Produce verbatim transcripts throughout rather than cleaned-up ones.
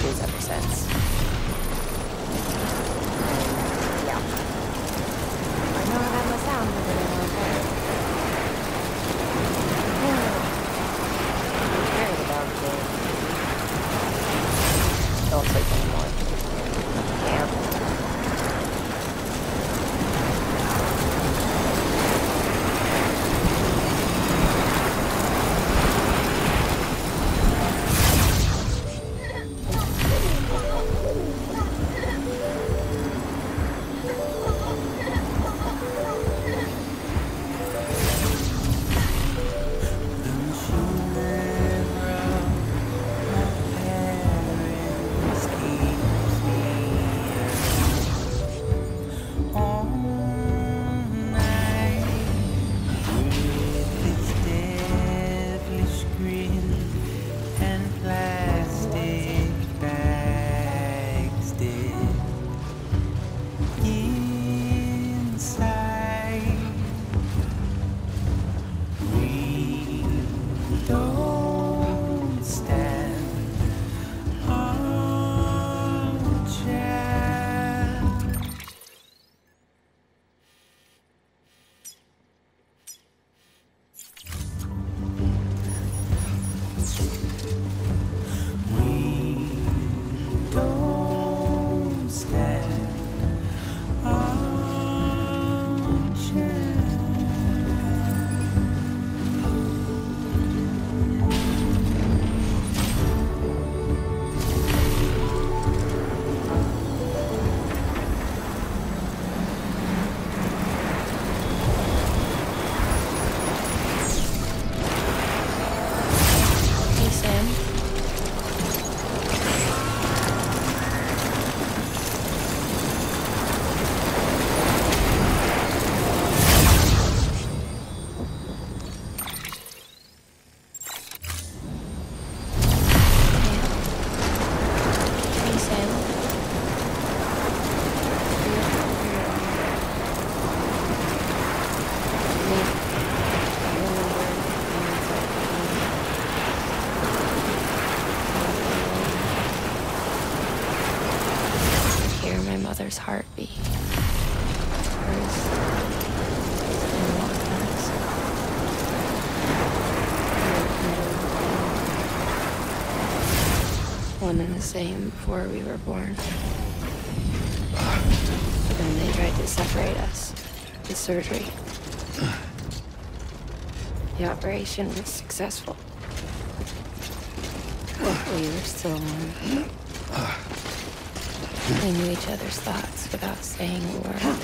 issues ever since. Yeah. I know how that must sound for the long time. I'm tired about it. Don't sleep anymore. Can't. Mother's heartbeat. Hers and Walker's. One and the same before we were born. Then they tried to separate us with surgery. The operation was successful. But we were still one. We knew each other's thoughts without saying a word.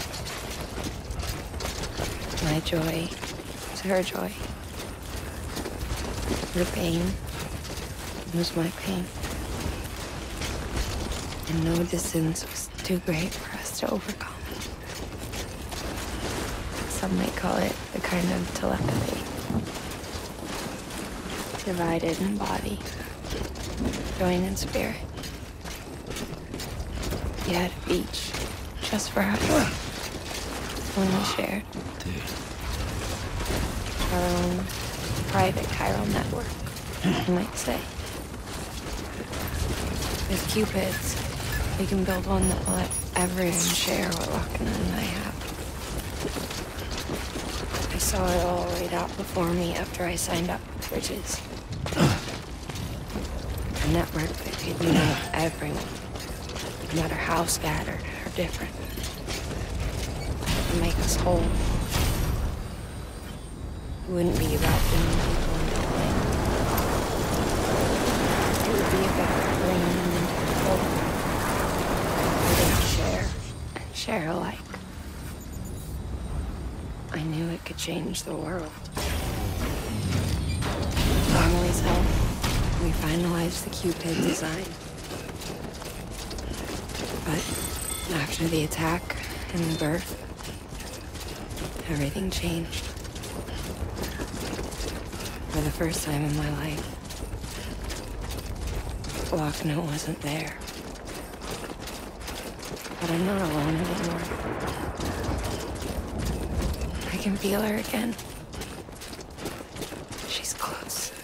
My joy was her joy. Her pain was my pain. And no distance was too great for us to overcome. Some might call it the kind of telepathy. Divided in body, joined in spirit. We had a beach just for us. One we shared. Our own private chiral network, you might say. With Cupids, we can build one that will let everyone share what Lochner and I have. I saw it all laid out before me after I signed up with Bridges. A network that could unite everyone. No matter how scattered or different, and make us whole. It wouldn't be about bringing people into line. It would be about bringing them into the fold, where they could share and share alike. I knew it could change the world. With Emily's help, we finalized the Cupid design. But after the attack and the birth, everything changed. For the first time in my life, Lochner wasn't there. But I'm not alone anymore. I can feel her again. She's close.